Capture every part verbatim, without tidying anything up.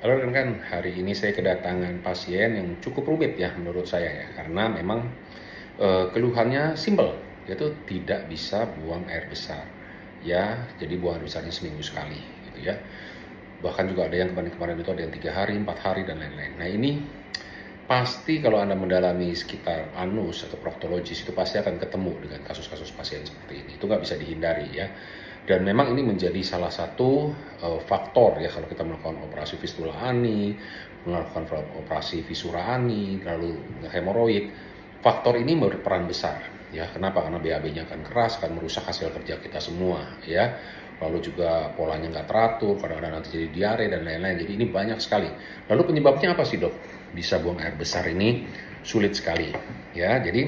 Halo rekan, hari ini saya kedatangan pasien yang cukup rumit ya menurut saya ya, karena memang eh, keluhannya simpel, yaitu tidak bisa buang air besar. Ya, jadi buang air besarnya seminggu sekali, gitu ya. Bahkan juga ada yang kemarin-kemarin itu ada yang tiga hari, empat hari dan lain-lain. Nah ini pasti kalau Anda mendalami sekitar anus atau proktologis itu pasti akan ketemu dengan kasus-kasus pasien seperti ini. Itu nggak bisa dihindari ya. Dan memang ini menjadi salah satu uh, faktor ya kalau kita melakukan operasi fistula ani, melakukan operasi visura ani, lalu hemoroid. Faktor ini berperan besar ya. Kenapa? Karena B A B-nya akan keras, akan merusak hasil kerja kita semua ya. Lalu juga polanya nggak teratur, kadang-kadang nanti jadi diare dan lain-lain. Jadi ini banyak sekali. Lalu penyebabnya apa sih dok? Bisa buang air besar ini sulit sekali ya. Jadi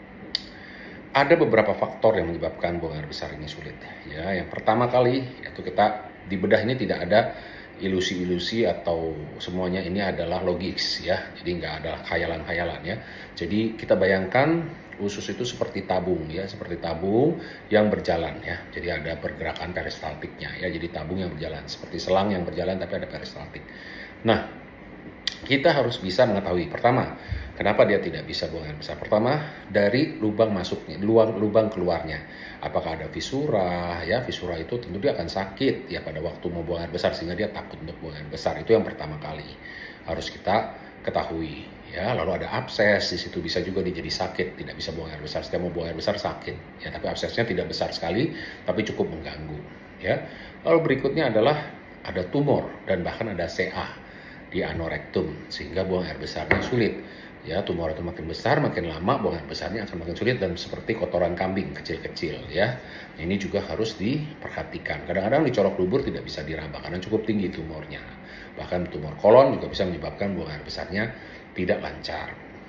ada beberapa faktor yang menyebabkan buang air besar ini sulit ya. Yang pertama kali yaitu kita di bedah ini tidak ada ilusi-ilusi atau semuanya ini adalah logis ya. Jadi nggak ada khayalan-khayalan ya. Jadi kita bayangkan usus itu seperti tabung ya, seperti tabung yang berjalan ya. Jadi ada pergerakan peristaltiknya ya. Jadi tabung yang berjalan seperti selang yang berjalan tapi ada peristaltik. Nah, kita harus bisa mengetahui pertama kenapa dia tidak bisa buang air besar. Pertama dari lubang masuknya, lubang lubang keluarnya. Apakah ada visura? Ya, visura itu tentu dia akan sakit ya pada waktu mau buang air besar sehingga dia takut untuk buang air besar. Itu yang pertama kali harus kita ketahui. Ya, lalu ada abses di situ bisa juga dia jadi sakit, tidak bisa buang air besar. Setiap mau buang air besar sakit. Ya, tapi absesnya tidak besar sekali, tapi cukup mengganggu. Ya, lalu berikutnya adalah ada tumor dan bahkan ada C A di anorektum sehingga buang air besarnya sulit. Ya, tumor itu makin besar, makin lama buang air besarnya akan makin sulit dan seperti kotoran kambing kecil-kecil ya. Ini juga harus diperhatikan. Kadang-kadang dicolok dubur tidak bisa diraba karena cukup tinggi tumornya. Bahkan tumor kolon juga bisa menyebabkan buang air besarnya tidak lancar.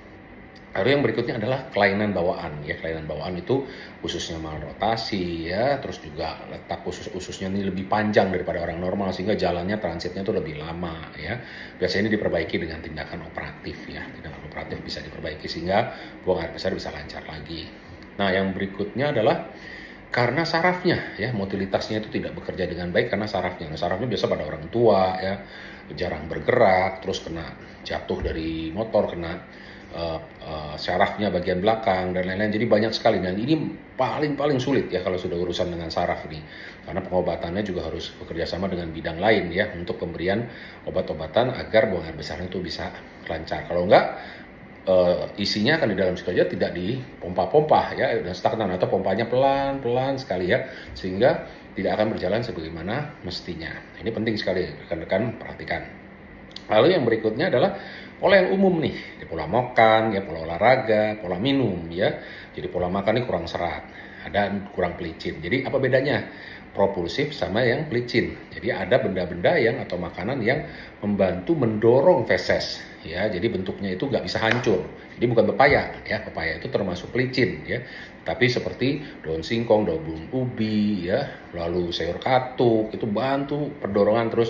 Lalu yang berikutnya adalah kelainan bawaan ya. Kelainan bawaan itu ususnya malrotasi ya, terus juga letak usus-ususnya ini lebih panjang daripada orang normal sehingga jalannya transitnya itu lebih lama ya. Biasanya ini diperbaiki dengan tindakan operatif ya. Tindakan operatif bisa diperbaiki sehingga buang air besar bisa lancar lagi. Nah, yang berikutnya adalah karena sarafnya ya, motilitasnya itu tidak bekerja dengan baik karena sarafnya. Nah, sarafnya biasa pada orang tua ya, jarang bergerak, terus kena jatuh dari motor, kena Uh, uh, syarafnya bagian belakang dan lain-lain. Jadi banyak sekali dan ini paling-paling sulit ya kalau sudah urusan dengan saraf ini karena pengobatannya juga harus bekerja sama dengan bidang lain ya untuk pemberian obat-obatan agar buang air besar itu bisa lancar. Kalau enggak uh, isinya akan di dalam situ aja tidak dipompa-pompa ya dan stagnan atau pompanya pelan-pelan sekali ya sehingga tidak akan berjalan sebagaimana mestinya. Ini penting sekali rekan-rekan perhatikan. Lalu yang berikutnya adalah pola yang umum nih, di pola makan, ya pola olahraga, pola minum ya. Jadi pola makan ini kurang serat, ada kurang pelicin. Jadi apa bedanya? Propulsif sama yang pelicin. Jadi ada benda-benda yang atau makanan yang membantu mendorong feses ya. Jadi bentuknya itu nggak bisa hancur. Jadi bukan pepaya ya, pepaya itu termasuk pelicin ya. Tapi seperti daun singkong, daun ubi ya, lalu sayur katuk itu bantu perdorongan terus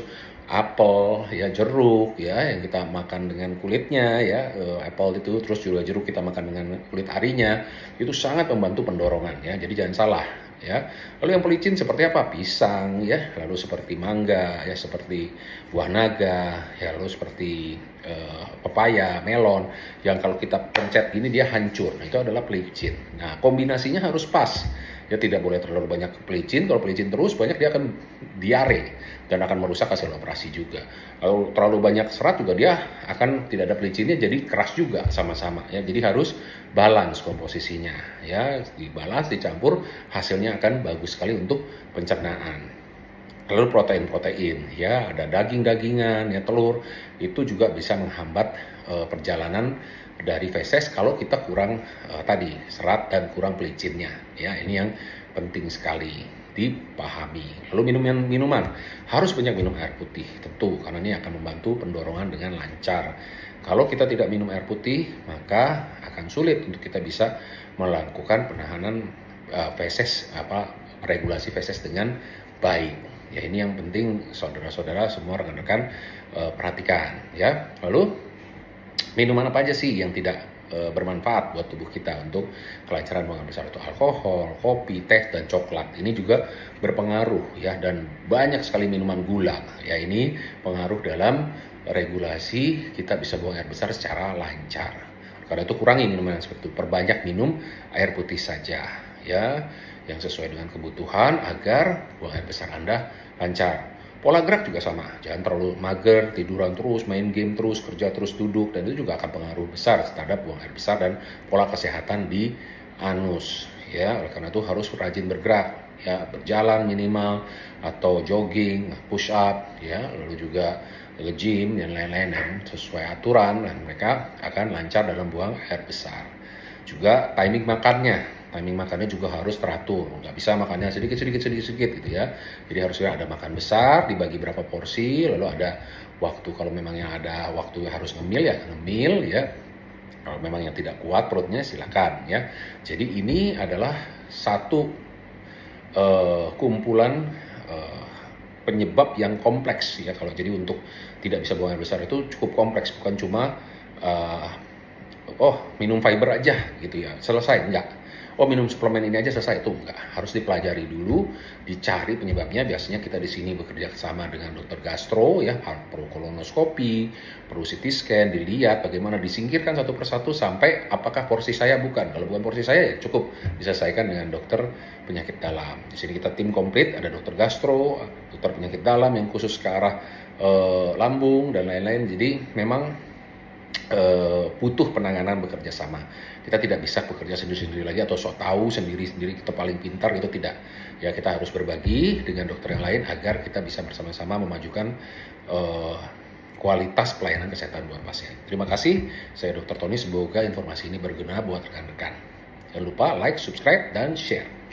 apel ya, jeruk ya yang kita makan dengan kulitnya ya, uh, apel itu terus juga jeruk kita makan dengan kulit arinya itu sangat membantu pendorongan ya. Jadi jangan salah ya. Lalu yang pelicin seperti apa? Pisang ya, lalu seperti mangga ya, seperti buah naga ya, lalu seperti uh, pepaya, melon yang kalau kita pencet gini dia hancur. Nah, itu adalah pelicin. Nah, kombinasinya harus pas. Ya tidak boleh terlalu banyak pelicin. Kalau pelicin terus banyak dia akan diare dan akan merusak hasil operasi juga. Kalau terlalu banyak serat juga dia akan tidak ada pelicinnya jadi keras juga sama-sama ya. Jadi harus balance komposisinya ya, dibalance dicampur hasilnya akan bagus sekali untuk pencernaan. Lalu protein-protein ya, ada daging-dagingan ya, telur itu juga bisa menghambat uh, perjalanan dari feses kalau kita kurang uh, tadi serat dan kurang pelicinnya ya. Ini yang penting sekali dipahami. Lalu minuman minuman harus banyak minum air putih tentu karena ini akan membantu pendorongan dengan lancar. Kalau kita tidak minum air putih maka akan sulit untuk kita bisa melakukan penahanan uh, feses apa regulasi feses dengan baik. Ya, ini yang penting saudara-saudara semua rekan-rekan uh, perhatikan ya. Lalu minuman apa aja sih yang tidak e, bermanfaat buat tubuh kita untuk kelancaran buang air besar. Itu alkohol, kopi, teh, dan coklat. Ini juga berpengaruh ya, dan banyak sekali minuman gula. Ya, ini pengaruh dalam regulasi kita bisa buang air besar secara lancar. Karena itu kurangi minuman yang seperti itu, perbanyak minum air putih saja ya, yang sesuai dengan kebutuhan agar buang air besar Anda lancar. Pola gerak juga sama, jangan terlalu mager, tiduran terus, main game terus, kerja terus, duduk, dan itu juga akan pengaruh besar terhadap buang air besar dan pola kesehatan di anus. Ya, oleh karena itu harus rajin bergerak, ya, berjalan minimal atau jogging, push up, ya, lalu juga nge-gym dan lain-lain, dan sesuai aturan, dan mereka akan lancar dalam buang air besar. Juga timing makannya. Timing makannya juga harus teratur, nggak bisa makannya sedikit sedikit sedikit sedikit gitu ya. Jadi harusnya ada makan besar dibagi berapa porsi, lalu ada waktu, kalau memang yang ada waktu harus ngemil ya ngemil ya. Kalau memang yang tidak kuat perutnya silakan ya. Jadi ini adalah satu uh, kumpulan uh, penyebab yang kompleks ya. Kalau jadi untuk tidak bisa buang air besar itu cukup kompleks, bukan cuma uh, oh minum fiber aja gitu ya selesai, enggak. Oh minum suplemen ini aja selesai, itu enggak. Harus dipelajari dulu, dicari penyebabnya. Biasanya kita di sini bekerja sama dengan dokter gastro ya, perlu kolonoskopi, perlu C T scan, dilihat bagaimana disingkirkan satu persatu sampai apakah porsi saya bukan. Kalau bukan porsi saya ya cukup diselesaikan dengan dokter penyakit dalam. Di sini kita tim komplit, ada dokter gastro, dokter penyakit dalam yang khusus ke arah eh, lambung dan lain-lain. Jadi memang Uh, butuh penanganan bekerja sama. Kita tidak bisa bekerja sendiri-sendiri lagi atau sok tahu sendiri-sendiri kita paling pintar, itu tidak. Ya, kita harus berbagi dengan dokter yang lain agar kita bisa bersama-sama memajukan uh, kualitas pelayanan kesehatan buat pasien. Terima kasih, saya dokter Tony. Semoga informasi ini berguna buat rekan-rekan. Jangan lupa like, subscribe, dan share.